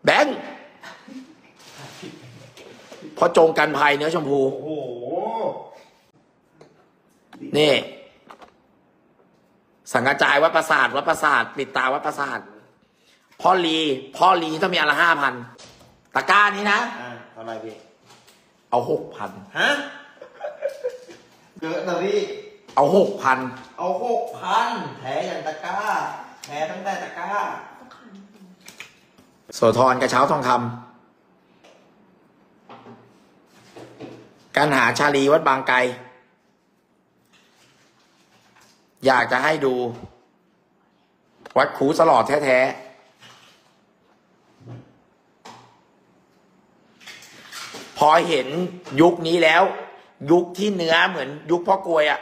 แบงค์พอจงกันภัยเนื้อชมพูโอ้โหนี่สังกระจายวัดประสาทปิดตาวัดประสาทพ่อลีต้องมีอันละ5,000ตะกร้านี้นะเท่าไรพี่เอา6,000 ฮะเยอะนะพี่เอา6,000 เอา6,000แถอย่างตะกร้าแถตั้งแต่ตะกร้าโสธรกระเช้าทองคำการหาชาลีวัดบางไกรอยากจะให้ดูวัดขูสลอดแท้ๆพอเห็นยุคนี้แล้วยุคที่เนื้อเหมือนยุคพ่อกลวยอ่ะ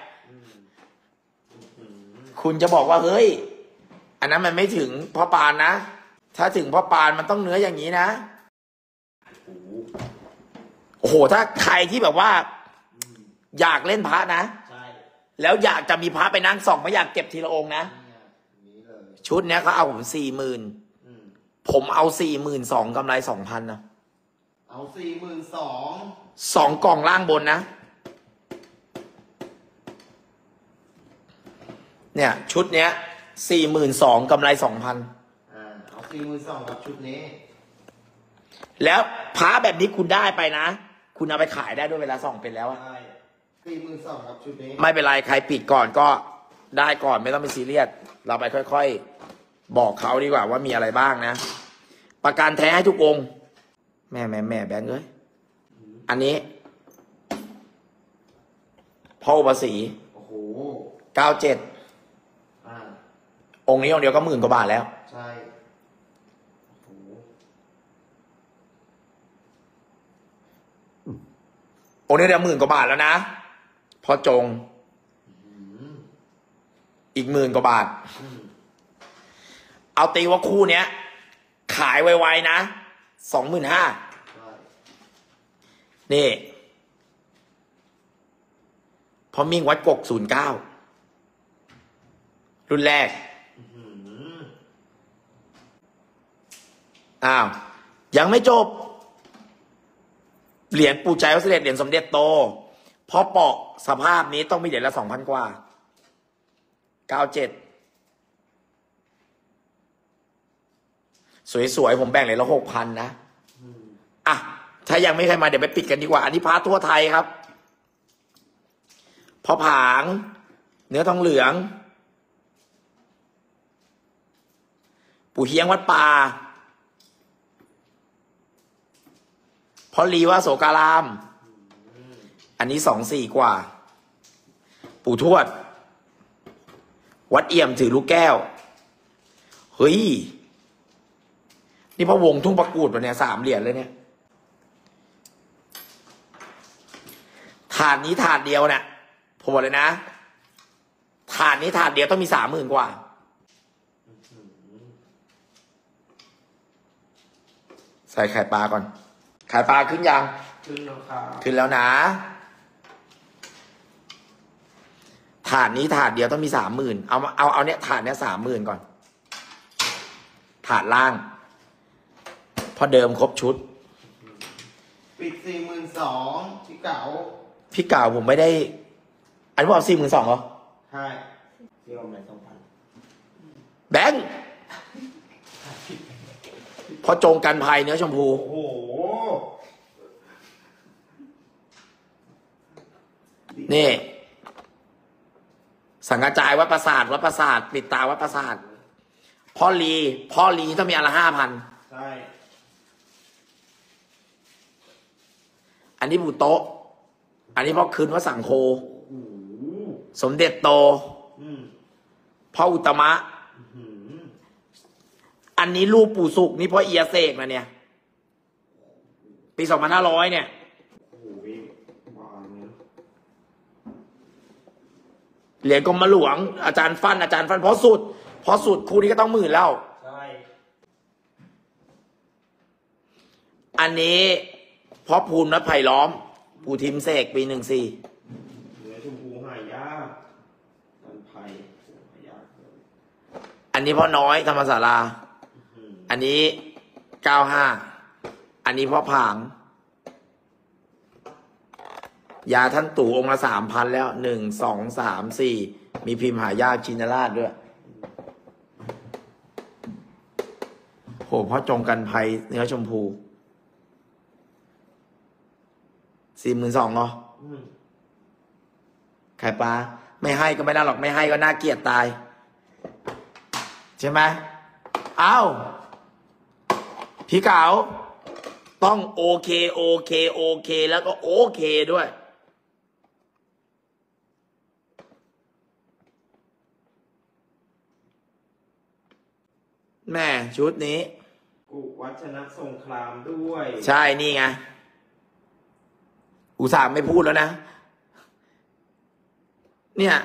คุณจะบอกว่าเฮ้ยอันนั้นมันไม่ถึงพ่อปานนะถ้าถึงพ่อปานมันต้องเนื้ออย่างนี้นะโอ้โหถ้าใครที่แบบว่าอยากเล่นพระนะแล้วอยากจะมีพระไปนั่งส่องไม่อยากเก็บทีละองค์นะชุดเนี้ยเขาเอาผม40,000ผมเอา42,000กำไร2,000นะเอา42,000 2กล่องล่างบนนะเนี่ยชุดเนี้ย42,000กำไร2,000 เอา42,000กับชุดนี้แล้วพระแบบนี้คุณได้ไปนะคุณเอาไปขายได้ด้วยเวลาส่องเป็นแล้วอะ 42,000กับชุดนี้ไม่เป็นไรใครปิดก่อนก็ได้ก่อนไม่ต้องไปซีเรียสเราไปค่อยๆบอกเขาดีกว่าว่ามีอะไรบ้างนะประกันแท้ให้ทุกองค์แม่แบงค์เอ้ยอันนี้พ่ออุปสีโอ้โห 97องค์นี้องค์เดียวก็10,000 กว่าบาทแล้วใช่องค์นี้เดียว10,000 กว่าบาทแล้วนะพอจงอีก10,000 กว่าบาทเอาตีว่าคู่เนี้ยขายไวๆนะ25,000นี่พอมิ่งวัดกก09รุ่นแรกอ้าวยังไม่จบเหรียญปู่ใจวัดเสด็จเหรียญสมเด็จโตพอเปาะสภาพนี้ต้องมีเหรียญละ 2,000 กว่า97สวยๆผมแบ่งเหรียญละ 6,000 นะอ่ะถ้ายังไม่ใครมาเดี๋ยวไปปิดกันดีกว่าอันนี้พระทั่วไทยครับพอผางเนื้อทองเหลืองปู่เฮียงวัดป่าพอลีว่าโสการามอันนี้24,000 กว่าปู่ทวดวัดเอี่ยมถือลูกแก้วเฮ้ยนี่พระวงทุ่งประกูดวะเนี่ย3 เหรียญเลยเนี่ยถาดนี้ถาดเดียวเนี่ยผมบอกเลยนะถาดนี้ถาดเดียวต้องมี30,000 กว่าใส่ไข่ปลาก่อนไข่ปลาขึ้นยังขึ้นแล้วครับขึ้นแล้วนะถาดนี้ถาดเดียวต้องมี30,000เอาเนี่ยถาดเนี้ย30,000ก่อนถาดล่างพอเดิมครบชุดปิด42,000พี่เก่าผมไม่ได้อันนี้บอก42,000เหรอใช่ที่เอาไหน2,000 แบงค์พอจงกันภัยเนื้อชมพูโอ้โหนี่สังกระจายวัดประสาทปิดตาวัดประสาทพ่อลีต้องมีอันละ 5,000 ใช่อันนี้ปู่โต๊ะอันนี้พ่อคืนวัดสังโฆสมเด็จโตพ่ออุตมะอันนี้รูปปู่สุกนี่พ่อเอียเสกนะเนี่ยปี2500เนี่ยเหรียญกรมหลวงอาจารย์ฟันเพราะสุดคู่นี้ก็ต้อง10,000แล้วใช่อันนี้เพราะภูมินัดไผ่ล้อมปู่ทิมเสกปี14 เหลือชมพูหายากนันไผ่หายากอันนี้พ่อน้อยธรรมศาลาอันนี้ 95อันนี้พ่อผาง ยาท่านตู่องค์ละ3,000แล้ว1 2 3 4มีพิมพ์หายากชินราชด้วยโหพ่อจงกันภัยเนื้อชมพู42,000เหรอไข่ปลาไม่ให้ก็ไม่ได้หรอกไม่ให้ก็น่าเกลียดตายใช่ไหมอ้าวพี่เก๋าต้องโอเคโอเคโอเคแล้วก็โอเคด้วยแม่ชุดนี้กุวัชนะสงครามด้วยใช่นี่ไงอุตส่าห์ไม่พูดแล้วนะเนี่ย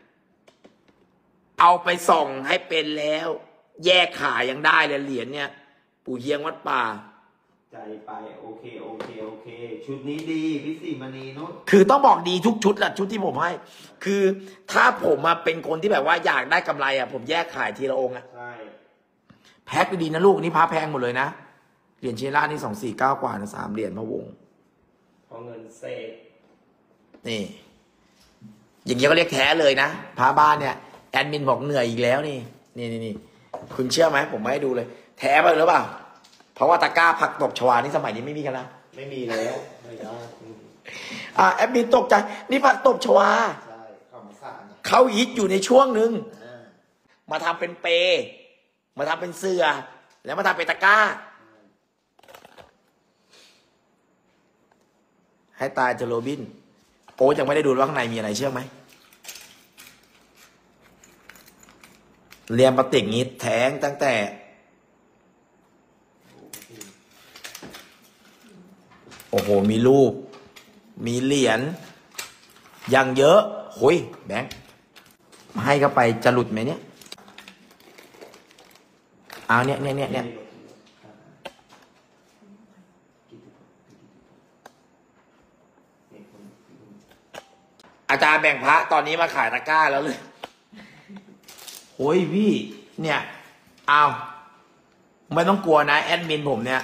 เอาไปส่องให้เป็นแล้วแยกขายังได้เลยเหรียญเนี่ยปู่เฮียงวัดป่าใจไปโอเคโอเคโอเคชุดนี้ดีพี่สีมณีนุชคือต้องบอกดีทุกชุดแหละชุดที่ผมให้คือถ้าผมมาเป็นคนที่แบบว่าอยากได้กำไรอ่ะผมแยกขายทีละองค์อ่ะใช่แพ็คดีๆนะลูกนี่พระแพงหมดเลยนะเหรียญเชล่านี่249กว่านะ3เหรียญพะวงพอเงินเศษนี่อย่างเงี้ยก็เรียกแท้เลยนะพระบ้านเนี่ยแอดมินบอกเหนื่อยอีกแล้วนี่คุณเชื่อไหมผมไม่ให้ดูเลยแท้ไปหรือเปล่าเพราะว่าตะกร้าผักตบชวานี่สมัยนี้ไม่มีกันแล้วไม่มีแล้วไม่ได้แอดมินตกใจนี่ผักตบชวาใช่ข้าวสารเขาฮิตอยู่ในช่วงหนึ่งมาทำเป็นเปมาทำเป็นเสื้อแล้วมาทำเป็นตะกร้าให้ตายเจอโรบินโอ้ยังไม่ได้ดูว่าข้างในมีอะไรเชื่อไหมเรียมปฏิกงี้แทงตั้งแต่โอ้โหมีรูปมีเหรียญยังเยอะหุยแบงค์ให้เข้าไปจะหลุดไหมเนี่ยเอาเนี่ยอาจารย์แบ่งพระตอนนี้มาขายตะกร้าแล้วเลยโอ้ยพี่เนี่ยเอาไม่ต้องกลัวนะแอดมินผมเนี่ย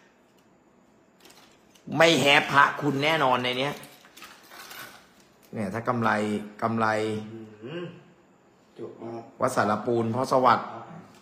ไม่แฮปพระคุณแน่นอนในเนี้ยเนี่ยถ้ากำไรวัดสารปูนเพราะสวัสดิ์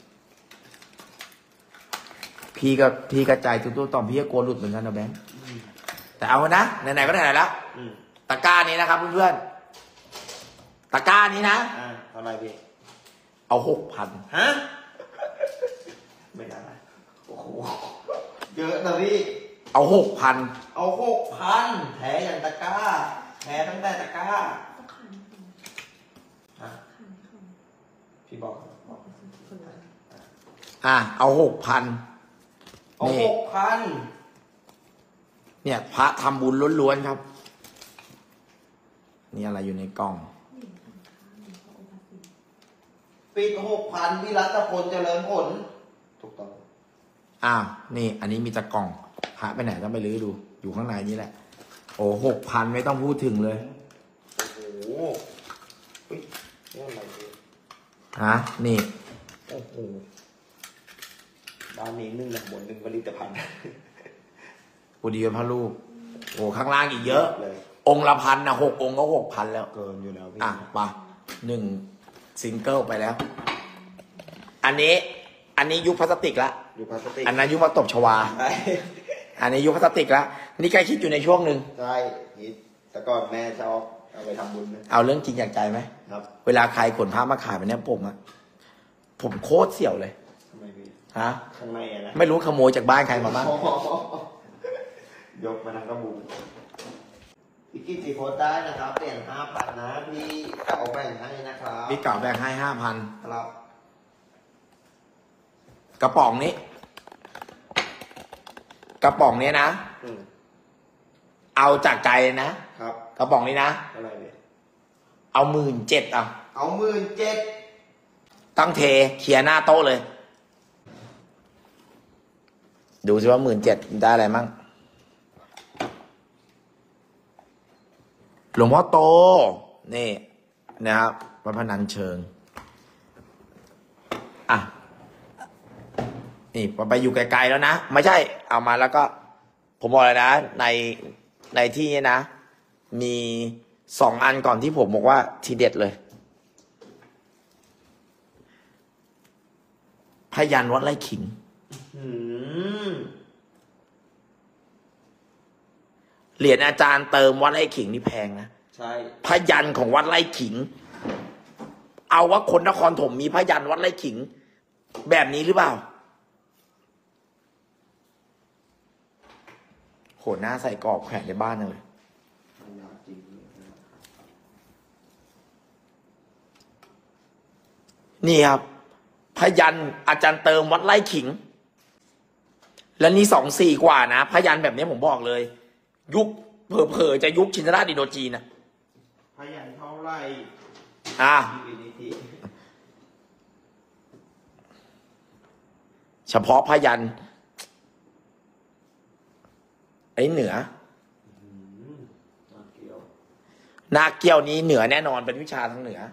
พี่กระจายตัวต่อมพี่ก็กลัวหลุดเหมือนกันนะแบงค์แต่เอานะไหนๆก็ไหนๆแล้วตะกร้านี้นะครับเพื่อนๆตะกร้านี้นะเท่าไหร่พี่เอา6,000 ฮะไม่ได้โอ้โหเยอะนะพี่เอา6,000 เอา6,000แถอย่างตะกร้าแถตั้งแต่ตะกร้าพี่บอกเอา6,000 เอา6,000 เนี่ยพระทำบุญล้วนๆครับนี่อะไรอยู่ในกล่องปิด6,000พี่รัตพลเจริญผลถูกต้องนี่อันนี้มีตะกล่องพระไปไหนต้องไปลื้อดูอยู่ข้างในนี่แหละโอ้6,000ไม่ต้องพูดถึงเลยโอ้โหนี่อะไรนี่โอ้โหด้านนี้1 บน 1ผลิตภัณฑ์กูดีเป็นพระลูกโอ้ข้างล่างอีกเยอะเลยองค์ละ1,000นะ6 องค์ก็6,000แล้วเกินอยู่แล้วพี่มา1ซิงเกิลไปแล้วอันนี้ยุคพลาสติกละยุคพลาสติกอันนั้นยุคมาตบชวาอันนี้ยุคพลาสติกละนี่ใกล้คิดอยู่ในช่วงหนึ่งใช่แต่ก่อนแม่ชอบเอาไปทำบุญเอาเรื่องจริงอยากใจไหมครับเวลาใครขนผ้ามาขายแบบนี้ผมโคตรเสี่ยวเลยทำไมพี่ข้างในนะไม่รู้ขโมยจากบ้านใครมาบ้างยกมาทางกระบุงพี่กิ๊กตีโพสได้นะครับเปลี่ยน5,000นะพี่เก่าแบ่งให้นะครับพี่เก่าแบ่งให้5,000 ครับกระป๋องนี้นะเอาจากใจนะครับกระป๋องนี้นะอะไรเนี่ยเอา17,000 เอา17,000 ตั้งเทเคลียร์หน้าโต๊ะเลยดูสิว่า17,000ได้อะไรมั่งหลวงพ่อโตนี่นะครับวัดพนัญเชิงนี่ไปอยู่ไกลๆแล้วนะไม่ใช่เอามาแล้วก็ ผมบอกเลยนะในที่นี้นะ มี2 อันก่อนที่ผมบอกว่าทีเด็ดเลยพยัญชนะวัดไร่ขิงเหรียญอาจารย์เติมวัดไร่ขิงนี่แพงนะใช่พยัญชนะของวัดไร่ขิง เอาว่าคนนครถมมีพยัญชนะวัดไร่ขิง แบบนี้หรือเปล่าโหหน้าใส่กรอบแขวนในบ้านเลยนี่ครับพยัญชนะอาจารย์เติมวัดไร่ขิง และนี่24 กว่านะพยัญชนะแบบนี้ผมบอกเลย ยุคเผลอๆจะยุคชินราชอินโดจีนนะพยัญชนะเท่าไหร่เฉพาะพยัญชนะไอ้เหนือนาเกี้ยวนี้เหนือแน่นอนเป็นวิชาทางเหนือ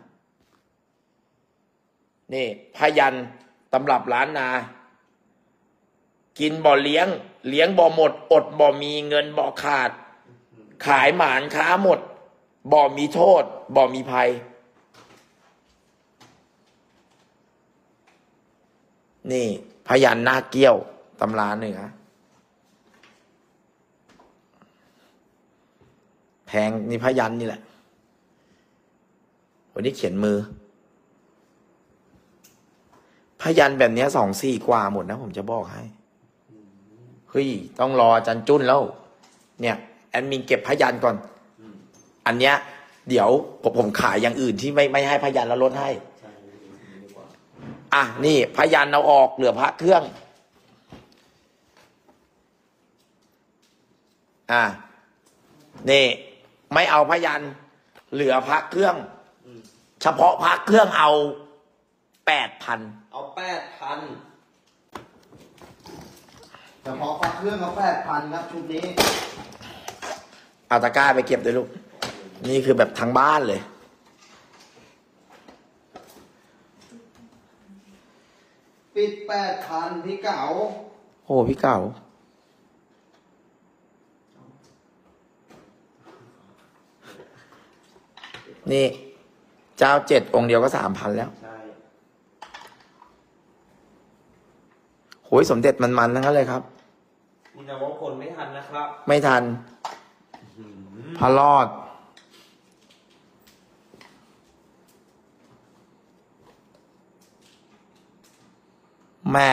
นี่พยัญชนะตำรับล้านนากินบ่อเลี้ยงบ่อหมดอดบ่อมีเงินบ่อขาดขายหมานค้าหมดบ่อมีโทษบ่อมีภัยนี่พยัญชนะนาเกี้ยวตำราเหนือแพงนี่พยัญชนะนี่แหละวันนี้เขียนมือพยัญชนะแบบนี้24 กว่าหมดนะผมจะบอกให้เฮ้ยต้องรออาจารย์จุ้นแล้วเนี่ยแอดมินเก็บพยัญชนะก่อนอันเนี้ยเดี๋ยวผมขายอย่างอื่นที่ไม่ให้พยัญชนะแล้วลดให้อ่ะนี่พยัญชนะเอาออกเหลือพระเครื่องนี่ไม่เอาพยัญชนะเหลือพระเครื่องเฉพาะพระเครื่องเอา 8,000 เอา 8,000เฉพาะพระเครื่องเอา 8,000ครับชุดนี้เอาตะกร้าไปเก็บด้วยลูกนี่คือแบบทั้งบ้านเลยปิด 8,000พี่เก๋าโอ้พี่เก๋านี่เจ้า7 องค์เดียวก็ 3,000แล้วใช่โหยสมเด็จมันทั้งนั้นเลยครับนี่นะว่าคนไม่ทันนะครับไม่ทันพระรอดแม่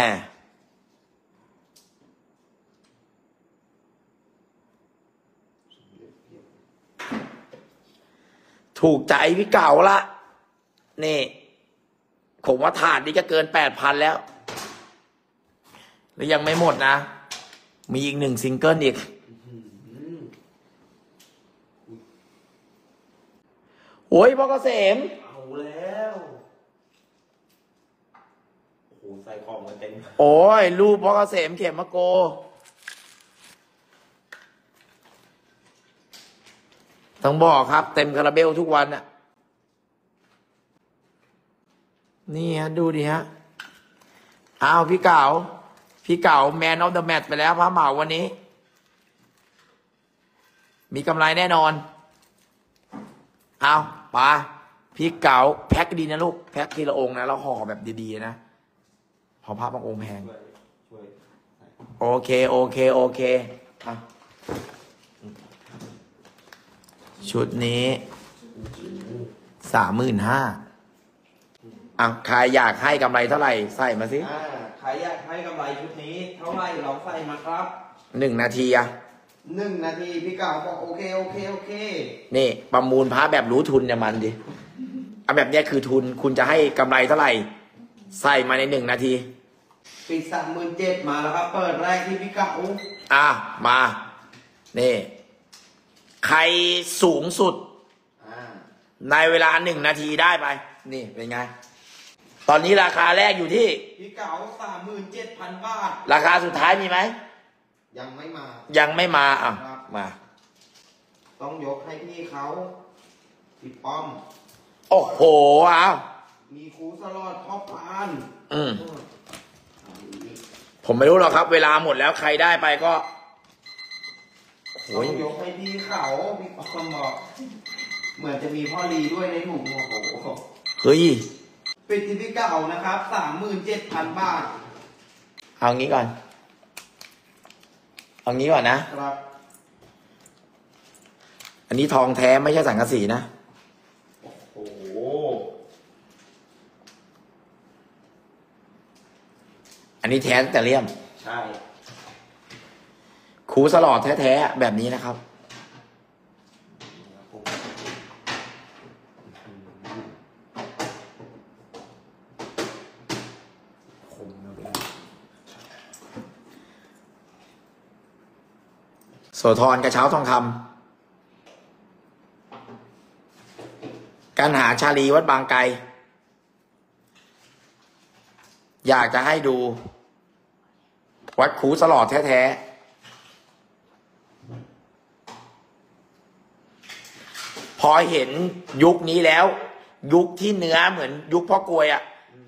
ถูกใจพี่เก่าละนี่ผมว่าถาดนี้จะเกิน 8,000แล้วแล้วยังไม่หมดนะมีอีก1 ซิงเกิลอีกโอ้ยพ่อเกษมเอาแล้วโอ้โหใส่ของมาเต็มโอ้ยรูปพ่อเกษมเขมโกต้องบอกครับเต็มคาราเบลทุกวันน่ะนี่ฮะดูดิฮะอ้าวพี่เก่าแมนออฟเดอะแมตช์ไปแล้วพระเหมาวันนี้มีกำไรแน่นอนเอาปาพี่เก๋าแพ็คดีนะลูกแพ็คทีละองค์นะแล้วห่อแบบดีๆนะพอพระบางองค์แพงโอเคอ่ะชุดนี้ 35,000ใครอยากให้กำไรเท่าไหร่ใส่มาสิใครอยากให้กำไรชุดนี้เท่าไหร่ลองใส่มาครับ 1 นาที 1 นาทีพี่เก่าบอกโอเคนี่ประมูลพระแบบรู้ทุนเนี่ยมันดิเอาแบบนี้คือทุนคุณจะให้กำไรเท่าไหร่ใส่มาใน1 นาทีปิด 37,000มาแล้วครับเปิดแรกที่พี่เก่ามานี่ใครสูงสุดในเวลา1 นาทีได้ไปนี่เป็นไงตอนนี้ราคาแรกอยู่ที่พี่เก๋า 37,000 บาทราคาสุดท้ายมีไหมยังไม่มามาต้องยกให้พี่เขาพี่ป้อมโอ้โหมีครูสลอดพ่อพานผมไม่รู้หรอกครับ เวลาหมดแล้วใครได้ไปก็โอ้ยยกให้พี่เขามีคนบอกเหมือนจะมีพ่อรีด้วยในถุงโอ้โหเฮ้ยปิดที่พี่เก่านะครับ 37,000 บาทเอางี้ก่อน เอางี้ก่อนนะครับอันนี้ทองแท้ไม่ใช่สังกะสีนะโอ้โหอันนี้แท้ตั้งแต่เลี่ยมใช่คูสลอดแท้ๆแบบนี้นะครับคมนะโสธรกระเช้าทองคำการหาชาลีวัดบางไกรอยากจะให้ดู วัดคูสลอดแท้ๆพอเห็นยุคนี้แล้ว ยุคที่เนื้อเหมือนยุคพ่อกลวยอ่ะ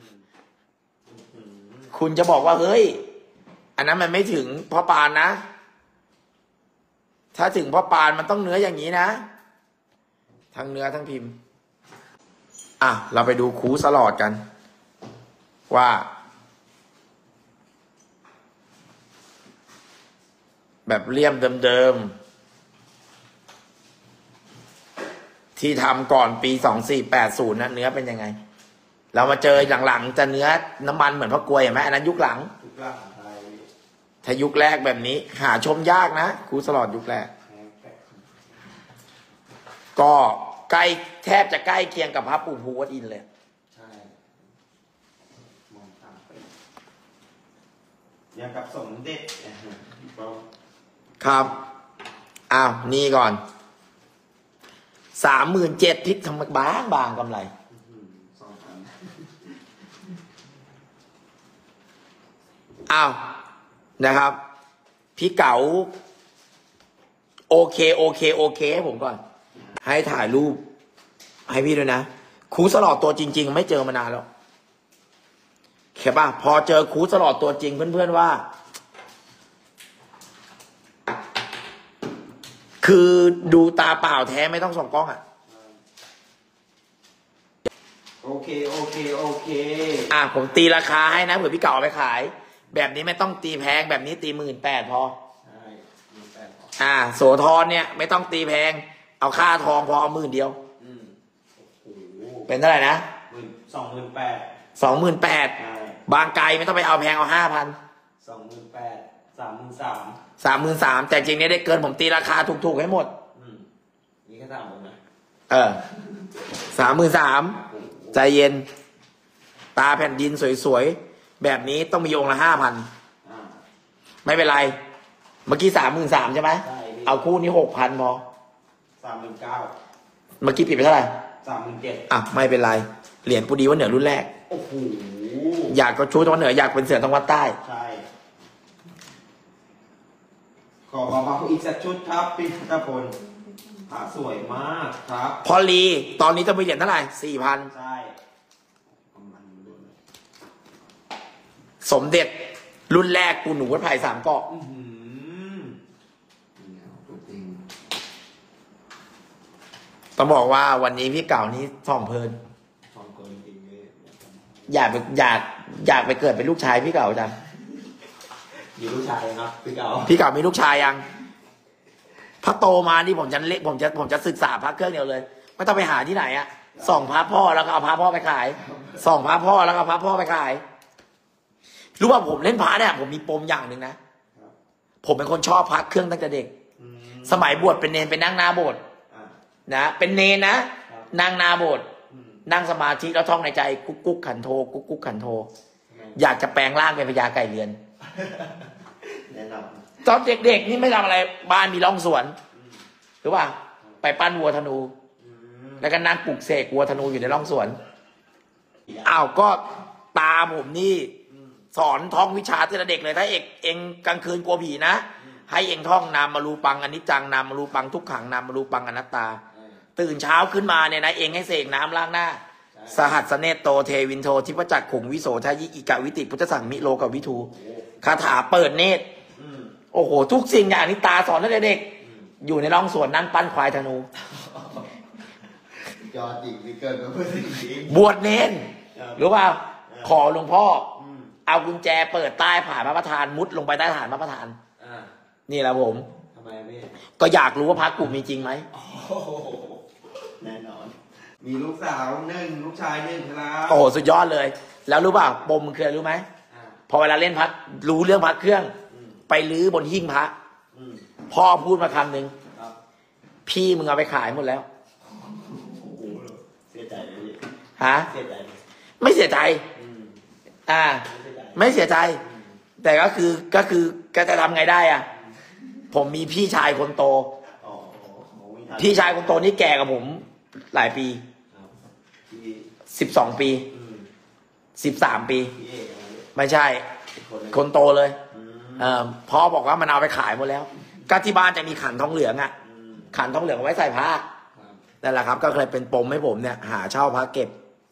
คุณจะบอกว่าเฮ้ย อันนั้นมันไม่ถึงพ่อปานนะ ถ้าถึงพ่อปานมันต้องเนื้ออย่างนี้นะ ทั้งเนื้อทั้งพิมพ์ อ่ะ เราไปดูคูสลอดกัน ว่า แบบเลี่ยมเดิมๆที่ทำก่อนปี2480นะเนื้อเป็นยังไง เรามาเจอหลังๆจะเนื้อน้ำมันเหมือนพ่อกลวยเห็นไหมอันนั้นยุคหลังทุกหลังไทยถ้ายุคแรกแบบนี้ หาชมยากนะคูสลอดยุคแรก ก็ใกล้แทบจะใกล้เคียงกับพระปู่ภูวัดอินทร์เลยใช่ มองตามไปอย่างกับสมเด็จครับ อ้าว นี่ก่อน 37,000พิษทำบางกำไร อ้าว นะครับ พี่เก๋าโอเคให้ผมก่อน ให้ถ่ายรูป ให้พี่ด้วยนะ คูสลอดตัวจริงๆ ไม่เจอมานานแล้วเข้าป่ะ พอเจอคูสลอดตัวจริงเพื่อนๆว่า คือดูตาเปล่าแท้ไม่ต้องส่องกล้องอ่ะโอเคอ่ะผมตีราคาให้นะเผื่อพี่เก่าเอาไปขาย แบบนี้ไม่ต้องตีแพงแบบนี้ตี18,000พอใช่18,000 อ่าโสธรเนี่ยไม่ต้องตีแพง เอาค่าทองพอเอา10,000 โอ้โหเป็นเท่าไหร่นะ 28,000 28,000 ใช่บางไกลไม่ต้องไปเอาแพงเอา5,000 28,000 33,000 33,000แต่จริงเนี่ยได้เกินผมตีราคาถูกๆให้หมดนี่แค่30,000นะ 33,000ใจเย็น ตาแผ่นดินสวยๆแบบนี้ต้องมีองค์ละ5,000ไม่เป็นไร เมื่อกี้33,000ใช่ไหมใช่เอาคู่นี้6,000พอ 39,000 เมื่อกี้ปิดไปเท่าไหร่ 37,000 อ่ะไม่เป็นไร เหรียญปูดีวัดเหนือรุ่นแรกโอ้โหอยากก็ชูตะวันเหนืออยากเป็นเสือตะวันใต้ใช่ขอมาอีกสักชุดครับพี่ตะพลพระสวยมากครับพอลีตอนนี้จะมีเหรียญเท่าไหร่ 4,000 ใช่สมเด็จรุ่นแรกปูหนูวัดไผ่3 เกาะต้องบอกว่าวันนี้พี่เก่านี้ท่องเพลิน อยากไปเกิดเป็นลูกชายพี่เก่าจังมีลูกชายครับพี่เก่าพี่เก่ามีลูกชายยังถ้าโตมานี่ผมจะศึกษาพระเครื่องเดียวเลยไม่ต้องไปหาที่ไหนอะส่องพระพ่อแล้วก็เอาพระพ่อไปขายส่องพระพ่อแล้วก็เอาพระพ่อไปขายรู้ว่าผมเล่นพระเนี่ยผมมีปมอย่างหนึ่งนะผมเป็นคนชอบพระเครื่องตั้งแต่เด็กสมัยบวชเป็นเนรไปนั่งหน้าโบสถ์นะเป็นเนรนะนั่งหน้าโบสถ์นั่งสมาธิแล้วท่องในใจกุ๊กกุ๊กขันโทกุ๊กกุ๊กขันโทอยากจะแปลงร่างเป็นพญาไก่เรือนแนะนำตอนเด็กๆนี่ไม่ทำอะไรบ้านมีร่องสวนหรือว่าไปปั้นวัวธนูแล้วก็นั่งปลุกเสกวัวธนูอยู่ในร่องสวนอ้าวก็ตาผมนี่สอนท่องวิชาตั้งแต่เด็กเลยถ้าเองกลางคืนกลัวผีนะให้เองท่องนามมารูปังอนิจจังนามมารูปังทุกขังนามมารูปังอนัตตาตื่นเช้าขึ้นมาเนี่ยนะเองให้เสกน้ำล้างหน้าสหัสเนตโตเทวินโททิพจักขุงวิโสทายิอิกะวิติพุทธสังมิโลกวิทูคาถาเปิดเนตรอืมโอ้โหทุกสิ่งอย่างที่ตาสอนตั้งแต่เด็ก อยู่ในร่องสวนนั่งปั้นควายธนูยอดจริงที่เกินมาเพื่อสิ่งนี้บวชเนนรู้เปล่าขอหลวงพ่ออืมเอากุญแจเปิดใต้ผ่านพระประธานมุดลงไปใต้ฐานพระประธานอ่านี่แหละผมทำไมพี่ก็อยากรู้ว่าพระกลุ่มมีจริงไหมโอ้โหแน่นอน มีลูกสาวหนึ่งลูกชายหนึ่งครับโอ้โหสุดยอดเลย แล้วรู้เปล่าปมมันคืออะไรรู้ไหมอ่าพอเวลาเล่นพระรู้เรื่องพระเครื่องอืมไปลื้อบนหิ้งพระอืมพ่อพูดมาคำหนึ่งครับพี่มึงเอาไปขายหมดแล้วโอ้โหเสียใจเลยพี่ฮะเสียใจไหมไม่เสียใจอืมอ่าไม่เสียใจไม่เสียใจ แต่ก็จะทำไงได้อ่ะ ผมมีพี่ชายคนโตอ๋อไม่ทันพี่ชายคนโตนี่แก่กับผมหลายปีครับพี่ 12 ปีอืม 13 ปีพี่เอกอะไรเนี่ยไม่ใช่อีกคนเลยคนโตเลยอืมพ่อบอกว่ามันเอาไปขายหมดแล้วก็ที่บ้านจะมีขันทองเหลืองอ่ะอืมขันทองเหลืองเอาไว้ใส่ผ้าครับนั่นแหละครับ ก็เลยเป็นปมให้ผมเนี่ย หาเช่าพระเก็บ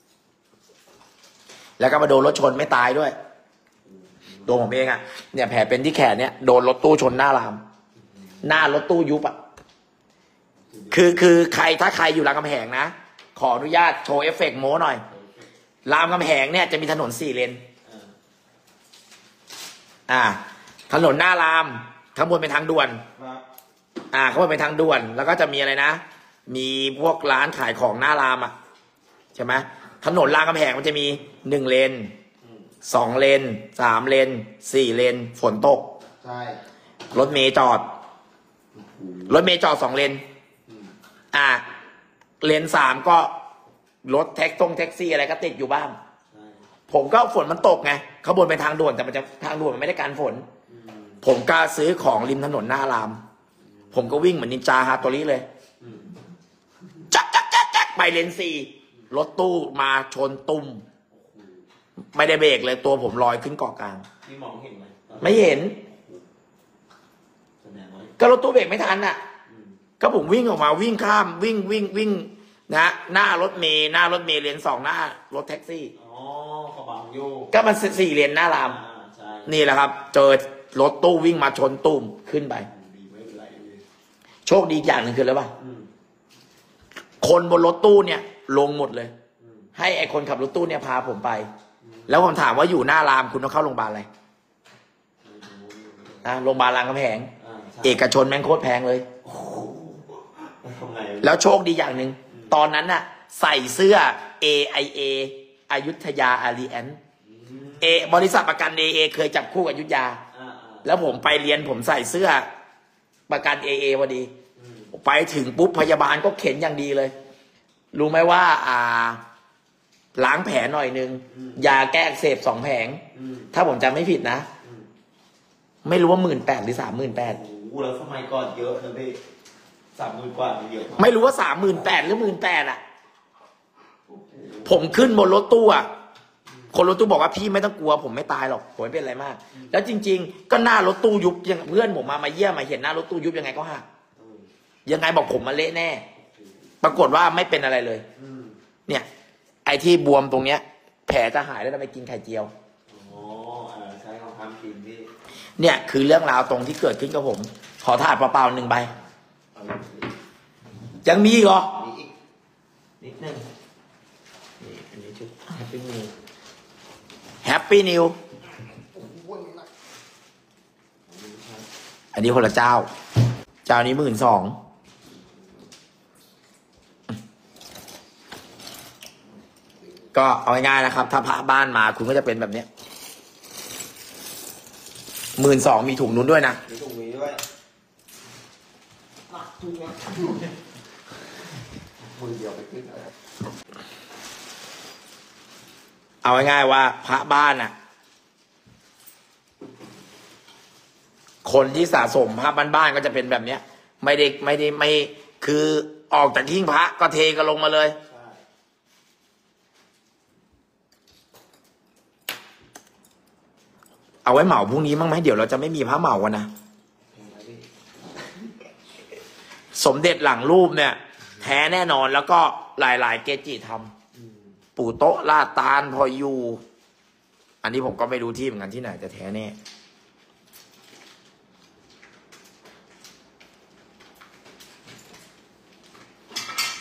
แล้วก็มาโดนรถชนไม่ตายด้วยตัวผมเองอ่ะเนี่ยแผลเป็นที่แขนเนี่ยโดนรถตู้ชนหน้าราม หน้ารถตู้ยุบอ่ะคือใครถ้าใครอยู่รามคำแหงนะขออนุญาตโชว์เอฟเฟกต์โม้หน่อยรามคำแหงเนี่ยจะมีถนน4 เลนอ่าถนนหน้ารามข้างบนเป็นทางด่วนครับข้างบนเป็นทางด่วน แล้วก็จะมีอะไรนะ มีพวกร้านขายของหน้ารามอ่ะใช่ไหมถนนรามคำแหงมันจะมี1 เลนอืม 2 เลน 3 เลน 4 เลนฝนตกใช่รถเมย์จอด รถเมย์จอด2 เลนอืมเลน 3ก็รถแท็กซี่อะไรก็ติดอยู่บ้างใช่ผมก็ฝนมันตกไงขบวนเป็นทางด่วนแต่มันจะทางด่วนมันไม่ได้กันฝนอืมผมกล้าซื้อของริมถนนหน้าราม ผมก็วิ่งเหมือนนินจาฮาโตริเลยอืมจักไปเลน 4รถตู้มาชนตุ้มไม่ได้เบรกเลยตัวผมลอยขึ้นเกาะกลางพี่มองเห็นไหมตอนไม่เห็นแสดงว่าก็รถตู้เบรกไม่ทันอ่ะอืมก็ผมวิ่งออกมาวิ่งข้ามวิ่งนะหน้ารถเมย์เลน 2หน้ารถแท็กซี่อ๋อกระบังโยกก็มัน4 เลนหน้ารามใช่นี่แหละครับ เจอรถตู้วิ่งมาชนตุ้มขึ้นไปดีไม่เป็นไรเลยโชคดีอย่างหนึ่งคืออะไรป่ะอืมคนบนรถตู้เนี่ย ลงหมดเลยอืมให้ไอคนขับรถตู้เนี่ยพาผมไป แล้วผมถามว่าอยู่หน้ารามคุณต้องเข้าโรงพยาบาลอะไรไม่รู้นะโรงพยาบาลรามคำแหงใช่เอกชนแม่งโคตรแพงเลยโอ้โหทำไงแล้วโชคดีอย่างหนึ่งตอนนั้นน่ะ ใส่เสื้อ AIA อยุธยาอารีแอนบริษัทประกัน AA เคยจับคู่กับอยุธยา แล้วผมไปเรียนผมใส่เสื้อประกัน AA พอดี ไปถึงปุ๊บพยาบาลก็เข็นอย่างดีเลย รู้ไหมว่าล้างแผลหน่อยนึง ยาแก้อักเสบ2 แผง ถ้าผมจำไม่ผิดนะ ไม่รู้ว่า18,000 หรือ 38,000 โอ้โหแล้วสมัยก่อนเยอะนะพี่30,000 กว่าเยอะากไม่รู้ว่า38,000 หรือ 18,000อ่ะ ผมขึ้นบนรถตู้อ่ะ คนรถตู้บอกว่าพี่ไม่ต้องกลัวผมไม่ตายหรอกผมไม่เป็นอะไรมาก แล้วจริง ๆ ก็หน้ารถตู้ยุบยังเพื่อนผมมาเยี่ยมมาเห็นหน้ารถตู้ยุบยังไงก็หักอืมยังไงบอกผมมาเละแน่ ปรากฏว่าไม่เป็นอะไรเลยอืมเนี่ย ไอ้ที่บวมตรงเนี้ย แผลจะหายแล้วเราไปกินไข่เจียวอ๋อใช้ของทำกินพี่เนี่ยคือเรื่องราวตรงที่เกิดขึ้นกับผม ขอถาดเปล่าๆ1 ใบเอาอีกสิยังมีอีกเหรอมีอีกนิดนึงนี่อันนี้ชุดแฮปปี้มิวแฮปปี้นิวอันนี้คนละเจ้า เจ้านี้12,000ก็เอาง่ายๆนะครับ ถ้าพระบ้านมาคุณก็จะเป็นแบบเนี้ย12,000มีถุงนู้นด้วยนะมีถุงนี้ด้วยถุงนี้มือเดียวไปขึ้นอะไรเอาง่ายๆว่าพระบ้านน่ะ คนที่สะสมพระบ้านๆก็จะเป็นแบบเนี้ย ไม่คือออกจากหิ้งพระก็เทกันลงมาเลยใช่เอาไว้เหมาพรุ่งนี้มั้งไหมเดี๋ยวเราจะไม่มีพระเหมากันนะเห็นไหมพี่สมเด็จหลังรูปเนี่ย แท้แน่นอนแล้วก็หลายๆเกจิทำปู่โต๊ะลาดตาลพออยู่ อันนี้ผมก็ไม่รู้ที่เหมือนกันที่ไหนแต่แท้แน่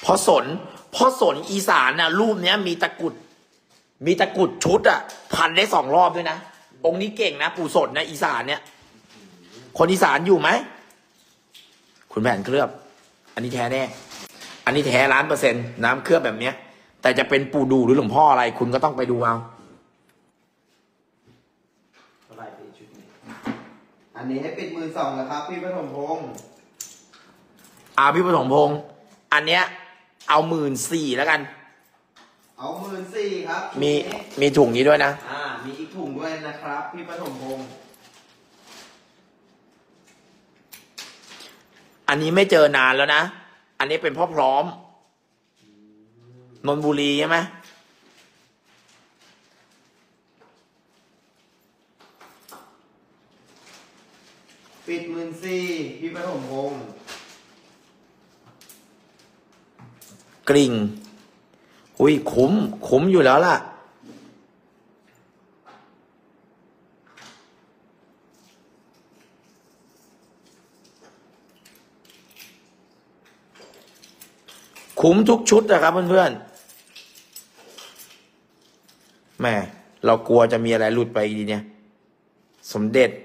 เพราะสนอีสานน่ะรูปเนี้ยมีตะกรุดชุดอ่ะพันได้2 รอบด้วยนะองค์นี้เก่งนะปู่สนนะอีสานเนี่ยคนอีสานอยู่ไหมคุณแผนเคลือบอันนี้แท้แน่อันนี้แท้1,000,000%น้ำเคลือบแบบเนี้ยแต่จะเป็นปู่ดูหรือหลวงพ่ออะไรคุณก็ต้องไปดูเอาเท่าไหร่พี่ชุดนี้อันนี้ให้ปิด12,000นะครับพี่ปฐมพงษ์พี่ปฐมพงษ์อันเนี้ยเอา14,000แล้วกันเอา14,000ครับมีถุงนี้ด้วยนะมีอีกถุงด้วยนะครับพี่ปฐมพงษ์อันนี้ไม่เจอนานแล้วนะอันนี้เป็นพ่อพร้อมนนทบุรีใช่ไหมปิด14,000พี่ปฐมพงษ์กริ่งอุ้ยคุ้มอยู่แล้วล่ะคุ้มทุกชุดนะครับเพื่อนๆแหม่เรากลัวจะมีอะไรหลุดไปดีเนี่ยสมเด็จ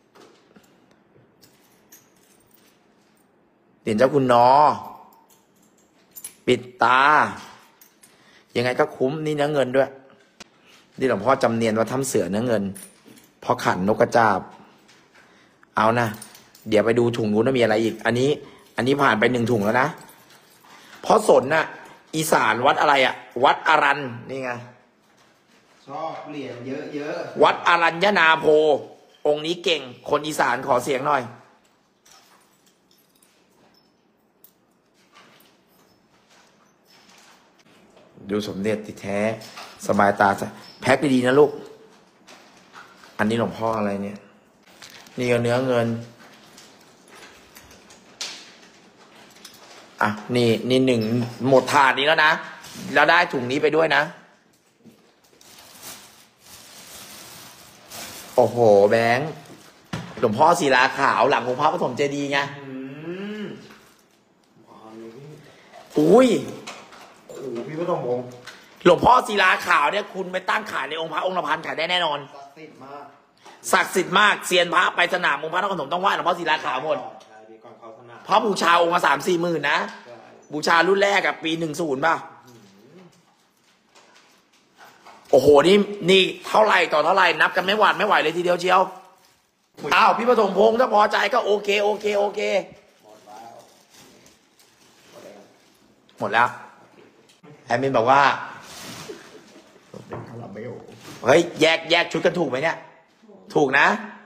เหรียญเจ้าคุณนอปิดตายังไงก็คุ้มนี่เนื้อเงินด้วยนี่หลวงพ่อจำเนียนว่าทำเสือเนื้อเงินพอขันนกกระจาบเอานะเดี๋ยวไปดูถุงนู้นว่ามีอะไรอีกอันนี้ผ่านไป1 ถุงแล้วนะเพราะสนน่ะอีสานวัดอะไรอ่ะวัดอารันนี่ไงชอบเหรียญเยอะวัดอารัญญนาโพองค์นี้เก่งคนอีสานขอเสียงหน่อยดูสมเด็จที่แท้สบายตาแพ็คดีๆนะลูกอันนี้หลวงพ่ออะไรเนี่ยนี่ก็เนื้อเงินอ่ะนี่1หมดถาดนี้แล้วนะแล้วได้ถุงนี้ไปด้วยนะโอ้โหแบงค์หลวงพ่อศิลาขาวหลังองค์พระปฐมเจดีย์ไงอุ้ยโอ้โหพี่ปฐมพงษ์หลวงพ่อศิลาขาวเนี่ยคุณไปตั้งขายในองค์พระองค์ละพันขายได้แน่นอนศักดิ์สิทธิ์มากศักดิ์สิทธิ์มากเซียนพระไปสนามองค์พระนครปฐมต้องไหว้หลวงพ่อศิลาขาวหมดใช่พี่ก่อนเขาสนามเพราะบูชาองค์ละ3-4 หมื่นนะใช่บูชารุ่นแรกกับปี10ป่ะโอ้โหนี่เท่าไหร่ต่อเท่าไหร่นับกันไม่หวาดไม่ไหวเลยทีเดียวเชียวอ้าวพี่ปฐมพงษ์ถ้าพอใจก็โอเคหมดแล้วหมดแล้วแอดมินบอกว่าเป็นคาราเมลเฮ้ยแยกชุดกันถูกไหมเนี่ยถูกนะ